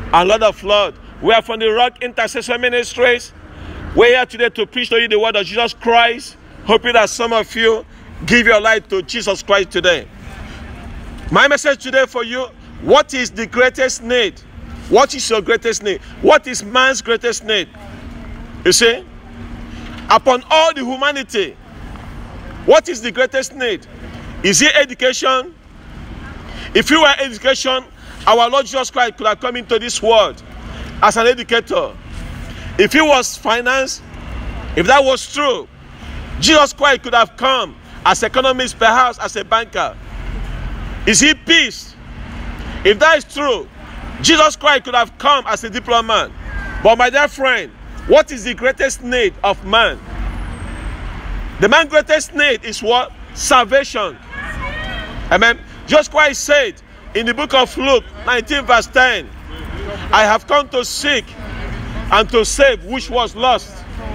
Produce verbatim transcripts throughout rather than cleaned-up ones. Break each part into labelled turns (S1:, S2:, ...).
S1: and Lord of Lords. We are from the Rock Intercession Ministries. We're here today to preach to you the word of Jesus Christ, hoping that some of you give your life to Jesus Christ today. My message today for you, what is the greatest need? What is your greatest need? What is man's greatest need? You see, upon all the humanity, what is the greatest need? Is it education? If you were education, our Lord Jesus Christ could have come into this world as an educator. If it was finance, if that was true, Jesus Christ could have come as economist, perhaps as a banker. Is it peace? If that is true, Jesus Christ could have come as a diplomat. But my dear friend, what is the greatest need of man? The man's greatest need is what? Salvation. Amen. Jesus Christ said in the book of Luke nineteen verse ten, I have come to seek and to save which was lost.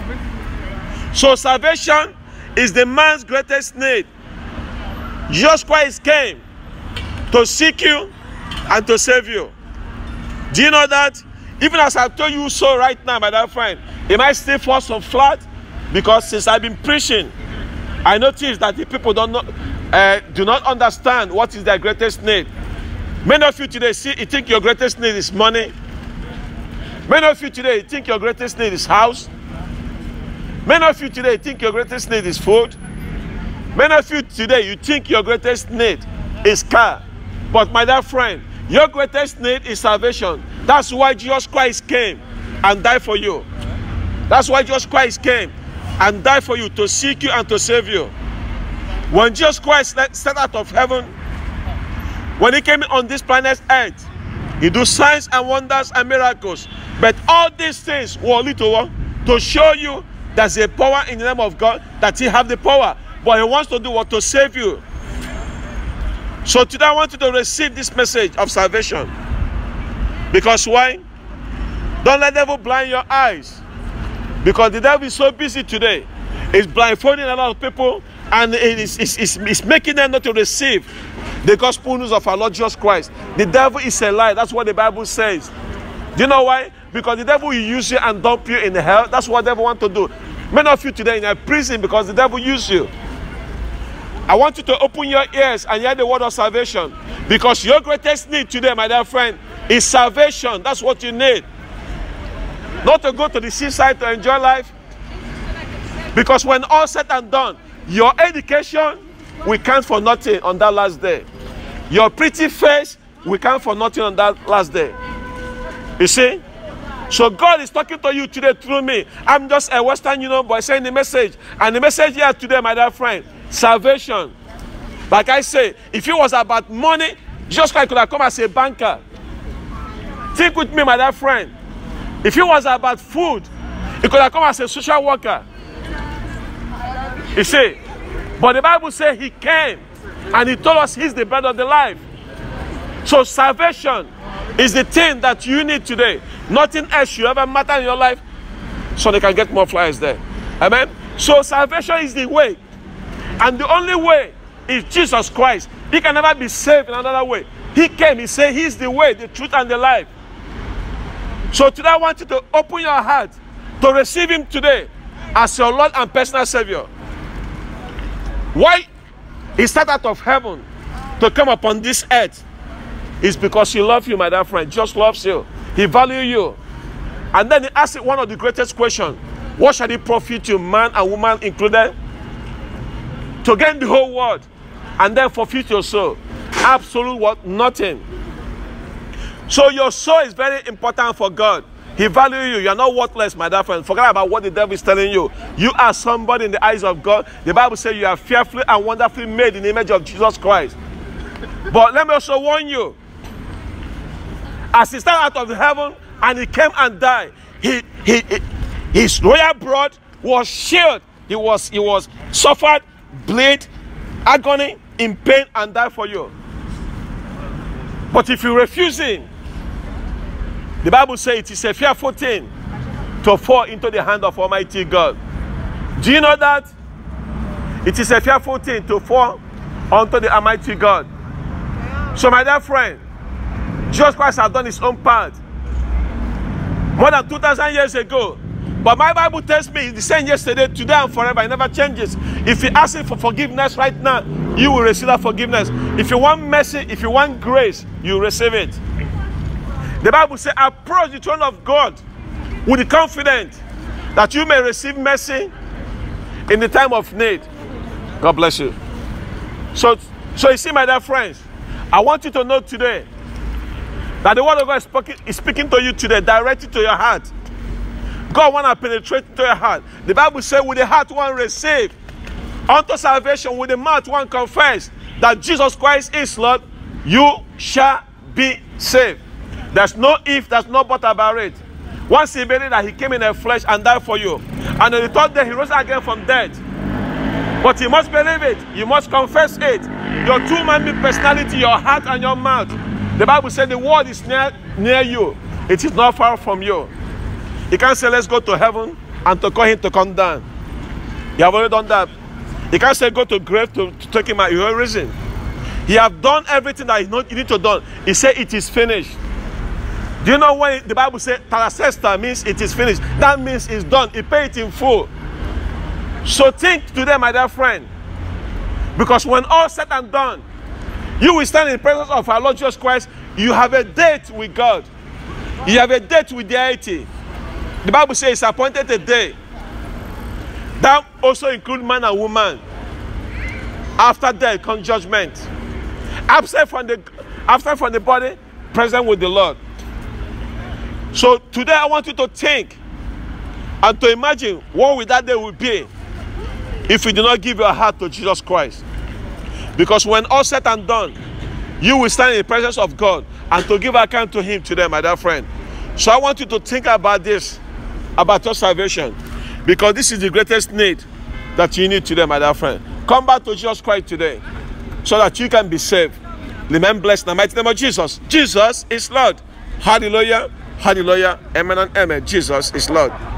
S1: So salvation is the man's greatest need. Jesus Christ came to seek you and to save you. Do you know that? Even as I told you so right now, my dear friend, it might still fall some flat, because since I've been preaching, I noticed that the people don't know, uh, do not understand what is their greatest need. Many of you today see, you think your greatest need is money. Many of you today think your greatest need is house. Many of you today think your greatest need is food. Many of you today, you think your greatest need is car. But my dear friend, your greatest need is salvation. That's why Jesus Christ came and died for you. That's why Jesus Christ came and died for you, to seek you and to save you. When Jesus Christ stepped out of heaven, when he came on this planet Earth, he did signs and wonders and miracles. But all these things were little to show you there's a power in the name of God, that he have the power. But he wants to do what? To save you. So today I want you to receive this message of salvation. Because why? Don't let the devil blind your eyes. Because the devil is so busy today. It's blindfolding a lot of people, and it is, it's, it's, it's making them not to receive the gospel news of our Lord Jesus Christ. The devil is a lie. That's what the Bible says. Do you know why? Because the devil will use you and dump you in hell. That's what the devil wants to do. Many of you today in a prison because the devil used you. I want you to open your ears and hear the word of salvation. Because your greatest need today, my dear friend, is salvation. That's what you need. Not to go to the seaside to enjoy life. Because when all said and done, your education will count for nothing on that last day. Your pretty face will count for nothing on that last day. You see? So God is talking to you today through me. I'm just a Western Union boy saying the message. And the message here today, my dear friend, salvation. Like I say, if it was about money, Jesus Christ could have come as a banker. Think with me, my dear friend. If it was about food, he could have come as a social worker. You see? But the Bible says he came and he told us he's the bread of the life. So salvation is the thing that you need today. Nothing else should ever matter in your life, so they can get more flyers there. Amen? So salvation is the way. And the only way is Jesus Christ. He can never be saved in another way. He came, he said he's the way, the truth, and the life. So today I want you to open your heart to receive him today as your Lord and personal Savior. Why he stepped out of heaven to come upon this earth is because he loves you, my dear friend. Just loves you. He values you. And then he asked one of the greatest questions. What shall it profit you, man and woman included? To gain the whole world and then forfeit your soul. Absolute what? Nothing. So your soul is very important for God. He values you. You are not worthless, my dear friend. Forget about what the devil is telling you. You are somebody in the eyes of God. The Bible says you are fearfully and wonderfully made in the image of Jesus Christ. But let me also warn you. As he stepped out of heaven and he came and died, he, he, he, his royal blood was shed. He was, he was suffered, bled, agony, in pain, and died for you. But if you refuse him, the Bible says it is a fearful thing to fall into the hand of Almighty God. Do you know that? It is a fearful thing to fall unto the Almighty God. So my dear friend, Jesus Christ has done his own part. more than two thousand years ago. But my Bible tells me it's the same yesterday, today, and forever. It never changes. If you ask him for forgiveness right now, you will receive that forgiveness. If you want mercy, if you want grace, you will receive it. The Bible says, approach the throne of God with the confidence that you may receive mercy in the time of need. God bless you. So, so you see, my dear friends, I want you to know today that the word of God is speaking, is speaking to you today, directly to your heart. God want to penetrate into your heart. The Bible says, with the heart one receive unto salvation, with the mouth one confess that Jesus Christ is Lord, you shall be saved. There's no if, there's no but about it. Once he believed that he came in the flesh and died for you, and on the third day he rose again from death. But you must believe it, you must confess it. Your two-man personality, your heart and your mouth. The Bible says the word is near, near you. It is not far from you. You can't say, let's go to heaven and to call him to come down. You have already done that. You can't say, go to grave to, to take him out. You have risen. He have done everything that you need to do. He said, it is finished. Do you know when the Bible says, Talasesta means it is finished? That means it's done. He paid it in full. So think today, my dear friend. Because when all said and done, you will stand in the presence of our Lord Jesus Christ. You have a date with God. You have a date with deity. The Bible says it's appointed a day. That also includes man and woman. After death comes judgment. Absent from the, absent from the body, present with the Lord. So today I want you to think and to imagine what would that day would be if you do not give your heart to Jesus Christ. Because when all said and done, you will stand in the presence of God and to give account to him today, my dear friend. So I want you to think about this, about your salvation, because this is the greatest need that you need today, my dear friend. Come back to Jesus Christ today so that you can be saved. Remain blessed in the mighty name of Jesus. Jesus is Lord. Hallelujah, hallelujah, amen and amen. Jesus is Lord.